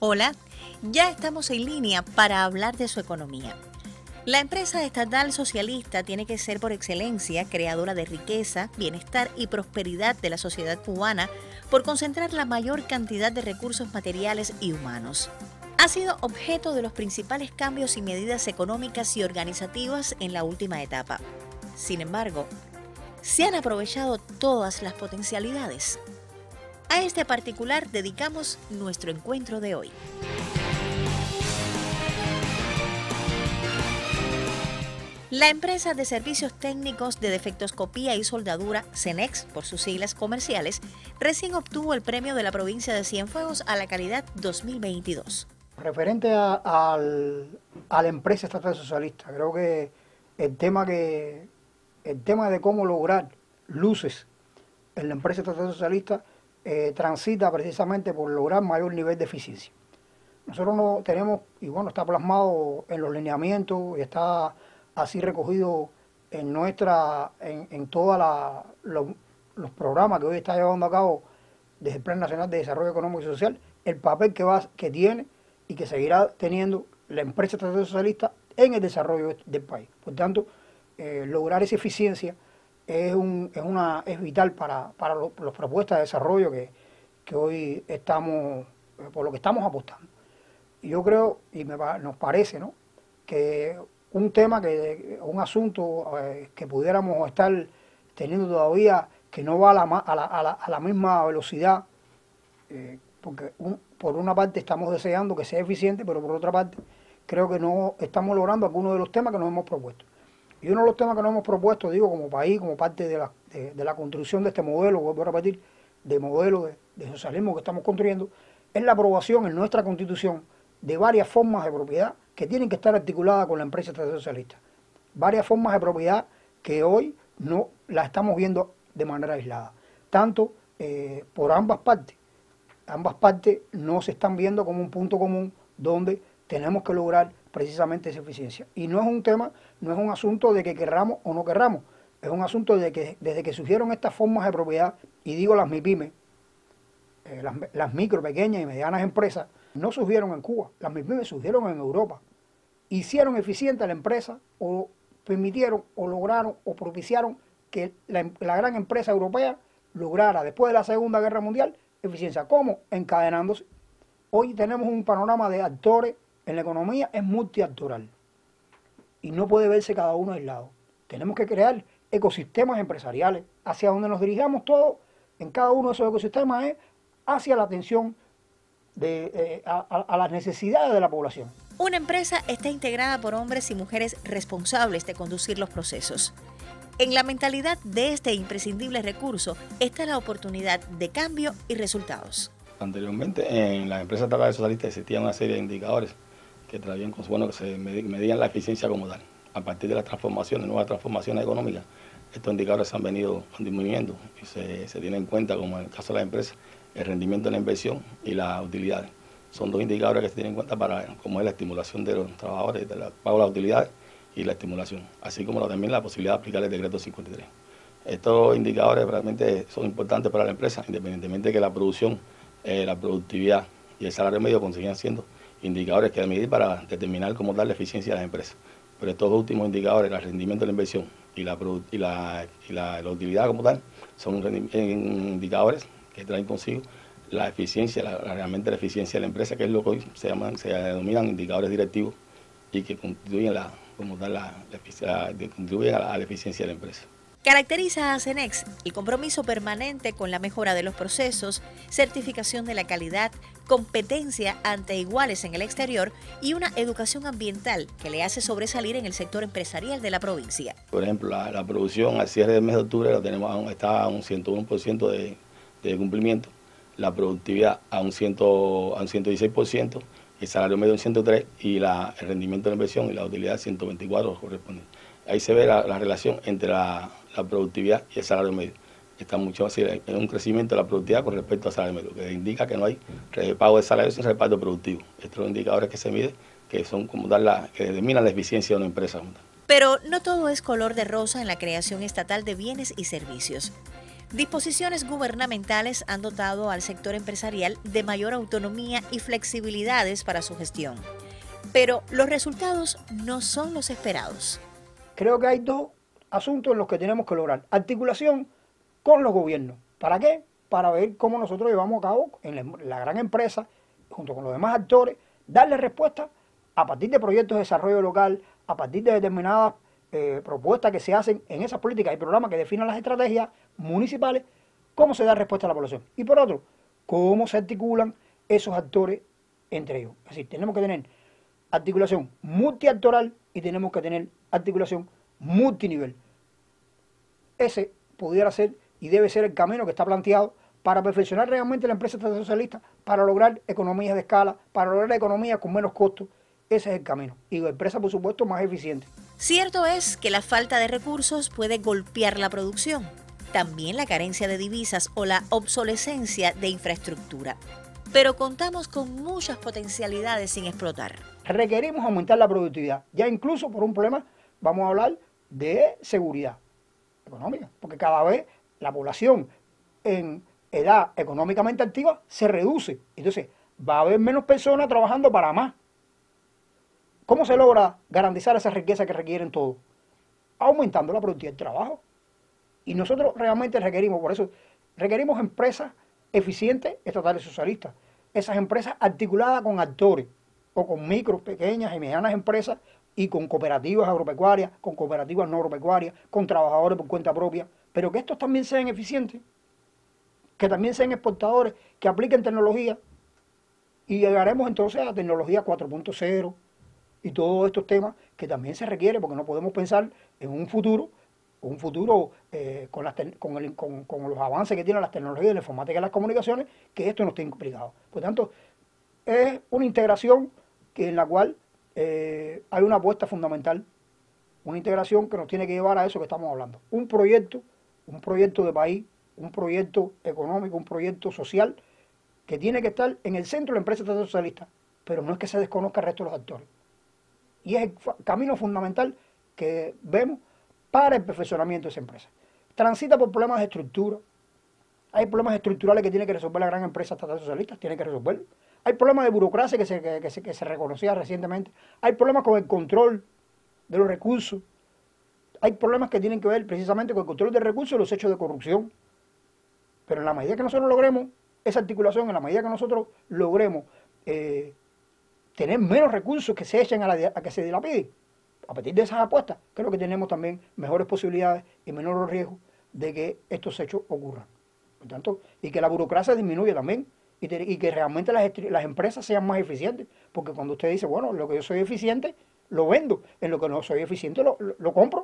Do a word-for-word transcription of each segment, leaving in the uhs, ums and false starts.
Hola, ya estamos en línea para hablar de su economía. La empresa estatal socialista tiene que ser por excelencia creadora de riqueza, bienestar y prosperidad de la sociedad cubana por concentrar la mayor cantidad de recursos materiales y humanos. Ha sido objeto de los principales cambios y medidas económicas y organizativas en la última etapa. Sin embargo, ¿se han aprovechado todas las potencialidades? A este particular dedicamos nuestro encuentro de hoy. La empresa de servicios técnicos de defectoscopía y soldadura, CENEX, por sus siglas comerciales, recién obtuvo el premio de la provincia de Cienfuegos a la calidad dos mil veintidós. Referente a, al, a la empresa estatal socialista, creo que el tema que el tema de cómo lograr luces en la empresa estatal socialista eh, transita precisamente por lograr mayor nivel de eficiencia. Nosotros no tenemos, y bueno, está plasmado en los lineamientos y está así recogido en nuestra, en, en todos los, los programas que hoy está llevando a cabo desde el Plan Nacional de Desarrollo Económico y Social, el papel que va, que tiene y que seguirá teniendo la empresa estatal socialista en el desarrollo del país. Por tanto, eh, lograr esa eficiencia es, un, es, una, es vital para, para los, las propuestas de desarrollo que, que hoy estamos, por lo que estamos apostando. Y yo creo, y me, nos parece, ¿no?, que un tema, que un asunto eh, que pudiéramos estar teniendo todavía, que no va a la, a la, a la, a la misma velocidad, eh, porque un, por una parte estamos deseando que sea eficiente, pero por otra parte creo que no estamos logrando algunos de los temas que nos hemos propuesto. Y uno de los temas que nos hemos propuesto, digo, como país, como parte de la, de, de la construcción de este modelo, vuelvo a repetir, de modelo de, de socialismo que estamos construyendo, es la aprobación en nuestra Constitución de varias formas de propiedad que tienen que estar articuladas con la empresa estatal socialista. Varias formas de propiedad que hoy no las estamos viendo de manera aislada. Tanto eh, por ambas partes. Ambas partes no se están viendo como un punto común donde tenemos que lograr precisamente esa eficiencia. Y no es un tema, no es un asunto de que querramos o no querramos. Es un asunto de que desde que surgieron estas formas de propiedad, y digo las MIPYME, eh, las, las micro, pequeñas y medianas empresas, no surgieron en Cuba, las MIPYME surgieron en Europa. Hicieron eficiente a la empresa o permitieron o lograron o propiciaron que la, la gran empresa europea lograra después de la Segunda Guerra Mundial eficiencia. ¿Cómo? Encadenándose. Hoy tenemos un panorama de actores en la economía, es multiactoral y no puede verse cada uno aislado. Tenemos que crear ecosistemas empresariales hacia donde nos dirigamos todos en cada uno de esos ecosistemas es hacia la atención de, eh, a, a las necesidades de la población. Una empresa está integrada por hombres y mujeres responsables de conducir los procesos. En la mentalidad de este imprescindible recurso está la oportunidad de cambio y resultados. Anteriormente, en la empresa estatal socialista existían una serie de indicadores que traían con bueno que se medían la eficiencia como tal. A partir de las transformaciones, nuevas transformaciones económicas, estos indicadores se han venido disminuyendo y se, se tiene en cuenta, como en el caso de la empresa, el rendimiento de la inversión y las utilidades. Son dos indicadores que se tienen en cuenta para, como es la estimulación de los trabajadores, de la pago de las utilidades y la estimulación, así como también la posibilidad de aplicar el decreto cincuenta y tres. Estos indicadores realmente son importantes para la empresa, independientemente de que la producción, eh, la productividad y el salario medio consiguen siendo indicadores que medir para determinar cómo dar la eficiencia de las empresas. Pero estos dos últimos indicadores, el rendimiento de la inversión y la, y la, y la, la utilidad como tal, son indicadores que traen consigo la eficiencia, la, realmente la eficiencia de la empresa, que es lo que hoy se llaman, se denominan indicadores directivos y que contribuyen, la, como tal, la, la, la, contribuyen a, la, a la eficiencia de la empresa. Caracteriza a CENEX el compromiso permanente con la mejora de los procesos, certificación de la calidad, competencia ante iguales en el exterior y una educación ambiental que le hace sobresalir en el sector empresarial de la provincia. Por ejemplo, la, la producción al cierre del mes de octubre la tenemos, está a un ciento uno por ciento de, de cumplimiento, la productividad a un, cien, a un ciento dieciséis por ciento, el salario medio en ciento tres y la, el rendimiento de la inversión y la utilidad ciento veinticuatro corresponde. Ahí se ve la, la relación entre la, la productividad y el salario medio. Está mucho así, hay un crecimiento de la productividad con respecto al salario medio, que indica que no hay pago de salario sin reparto productivo. Estos son los indicadores que se miden, que son como dar la, que determinan la eficiencia de una empresa. Pero no todo es color de rosa en la creación estatal de bienes y servicios. Disposiciones gubernamentales han dotado al sector empresarial de mayor autonomía y flexibilidades para su gestión, pero los resultados no son los esperados. Creo que hay dos asuntos en los que tenemos que lograr. Articulación con los gobiernos. ¿Para qué? Para ver cómo nosotros llevamos a cabo en la, la gran empresa, junto con los demás actores, darle respuesta a partir de proyectos de desarrollo local, a partir de determinadas eh, propuestas que se hacen en esas políticas y programas que definen las estrategias municipales, cómo se da respuesta a la población. Y por otro, cómo se articulan esos actores entre ellos. Es decir, tenemos que tener articulación multiactoral y tenemos que tener articulación multinivel. Ese pudiera ser y debe ser el camino que está planteado para perfeccionar realmente la empresa estatal socialista, para lograr economías de escala, para lograr economías con menos costos. Ese es el camino. Y la empresa, por supuesto, más eficiente. Cierto es que la falta de recursos puede golpear la producción. También la carencia de divisas o la obsolescencia de infraestructura. Pero contamos con muchas potencialidades sin explotar. Requerimos aumentar la productividad. Ya incluso por un problema, vamos a hablar de seguridad económica. Porque cada vez la población en edad económicamente activa se reduce. Entonces, va a haber menos personas trabajando para más. ¿Cómo se logra garantizar esa riqueza que requieren todos? Aumentando la productividad del trabajo. Y nosotros realmente requerimos, por eso, requerimos empresas eficientes, estatales socialistas. Esas empresas articuladas con actores, o con micro, pequeñas y medianas empresas, y con cooperativas agropecuarias, con cooperativas no agropecuarias, con trabajadores por cuenta propia, pero que estos también sean eficientes, que también sean exportadores, que apliquen tecnología, y llegaremos entonces a la tecnología cuatro punto cero, y todos estos temas que también se requiere, porque no podemos pensar en un futuro, un futuro eh, con, las con, el, con, con los avances que tienen las tecnologías de la informática y las comunicaciones, que esto no esté implicado. Por tanto, es una integración que, en la cual eh, hay una apuesta fundamental, una integración que nos tiene que llevar a eso que estamos hablando. Un proyecto, un proyecto de país, un proyecto económico, un proyecto social, que tiene que estar en el centro de la empresa estatal socialista, pero no es que se desconozca el resto de los actores. Y es el camino fundamental que vemos para el perfeccionamiento de esa empresa. Transita por problemas de estructura. Hay problemas estructurales que tiene que resolver la gran empresa estatal socialista, tiene que resolverlo. Hay problemas de burocracia que se, que, que, se, que se reconocía recientemente. Hay problemas con el control de los recursos. Hay problemas que tienen que ver precisamente con el control de recursos y los hechos de corrupción. Pero en la medida que nosotros logremos esa articulación, en la medida que nosotros logremos eh, tener menos recursos que se echen a, la, a que se dilapiden, a partir de esas apuestas, creo que tenemos también mejores posibilidades y menores riesgos de que estos hechos ocurran. Por tanto, y que la burocracia disminuya también, y, te, y que realmente las, las empresas sean más eficientes, porque cuando usted dice, bueno, lo que yo soy eficiente, lo vendo, en lo que no soy eficiente, lo, lo, lo compro,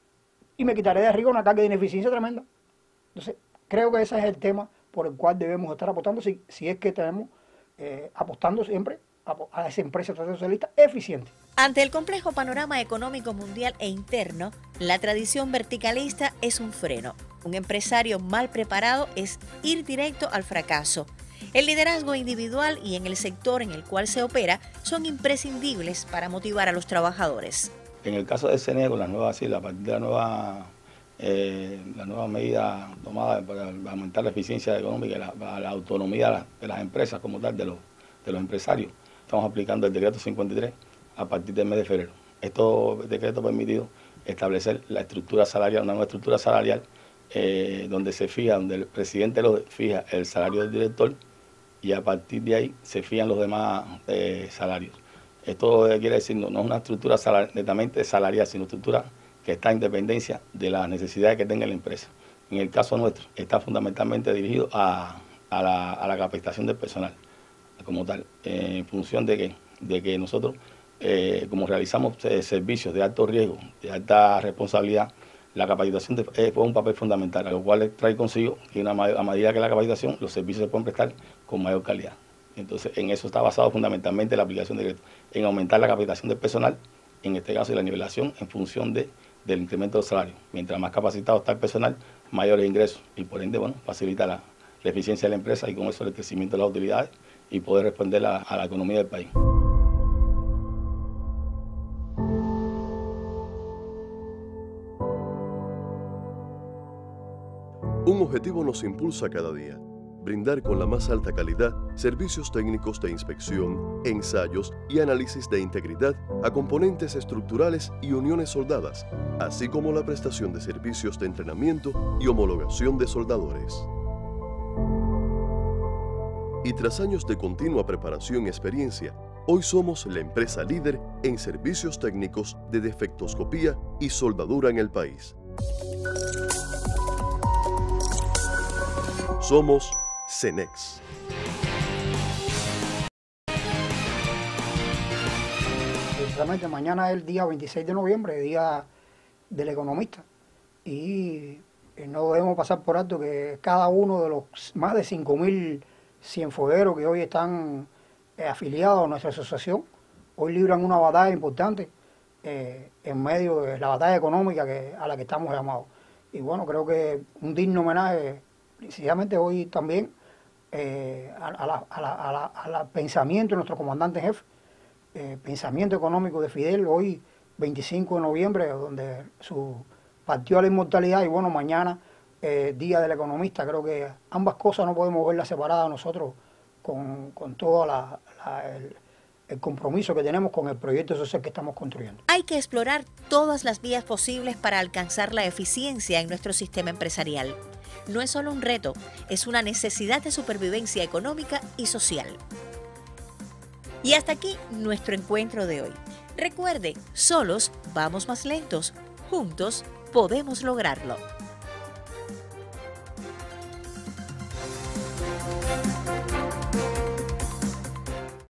y me quitaré de arriba una carga de ineficiencia tremenda. Entonces, creo que ese es el tema por el cual debemos estar apostando, si, si es que tenemos eh, apostando siempre a esa empresa socialista eficiente. Ante el complejo panorama económico mundial e interno, la tradición verticalista es un freno. Un empresario mal preparado es ir directo al fracaso. El liderazgo individual y en el sector en el cual se opera son imprescindibles para motivar a los trabajadores. En el caso de C N E, con las nuevas, sí, a partir de la nueva, eh, la nueva medida tomada para aumentar la eficiencia económica y la, la autonomía de, la, de las empresas como tal, de los, de los empresarios, estamos aplicando el decreto cincuenta y tres a partir del mes de febrero. Estos decretos han permitido establecer la estructura salarial, una nueva estructura salarial, eh, donde se fija, donde el presidente lo fija el salario del director y a partir de ahí se fijan los demás eh, salarios. Esto quiere decir, no, no es una estructura salarial, netamente salarial, sino una estructura que está en dependencia de las necesidades que tenga la empresa. En el caso nuestro, está fundamentalmente dirigido a, a, la, a la capacitación del personal como tal, eh, en función de que, de que nosotros, eh, como realizamos eh, servicios de alto riesgo, de alta responsabilidad, la capacitación de, eh, fue un papel fundamental, a lo cual trae consigo que una, a medida que la capacitación, los servicios se pueden prestar con mayor calidad. Entonces, en eso está basado fundamentalmente la aplicación de decreto, en aumentar la capacitación del personal, en este caso, y la nivelación en función de, del incremento del salario. Mientras más capacitado está el personal, mayores ingresos y por ende, bueno, facilita la, la eficiencia de la empresa y con eso el crecimiento de las utilidades y poder responder a, a la economía del país. Un objetivo nos impulsa cada día: brindar con la más alta calidad servicios técnicos de inspección, ensayos y análisis de integridad a componentes estructurales y uniones soldadas, así como la prestación de servicios de entrenamiento y homologación de soldadores. Y tras años de continua preparación y experiencia, hoy somos la empresa líder en servicios técnicos de defectoscopía y soldadura en el país. Somos Cenex. Precisamente mañana es el día veintiséis de noviembre, día del economista, y no debemos pasar por alto que cada uno de los más de cinco mil cienfuegueros que hoy están eh, afiliados a nuestra asociación, hoy libran una batalla importante eh, en medio de la batalla económica que, a la que estamos llamados. Y bueno, creo que un digno homenaje, precisamente hoy también, eh, a, a, la, a, la, a, la, a la pensamiento de nuestro comandante en jefe, eh, pensamiento económico de Fidel, hoy veinticinco de noviembre, donde su partió a la inmortalidad, y bueno, mañana Eh, Día del Economista. Creo que ambas cosas no podemos verlas separadas nosotros con, con todo la, la, el, el compromiso que tenemos con el proyecto social que estamos construyendo. Hay que explorar todas las vías posibles para alcanzar la eficiencia en nuestro sistema empresarial. No es solo un reto, es una necesidad de supervivencia económica y social. Y hasta aquí nuestro encuentro de hoy. Recuerde, solos vamos más lentos, juntos podemos lograrlo.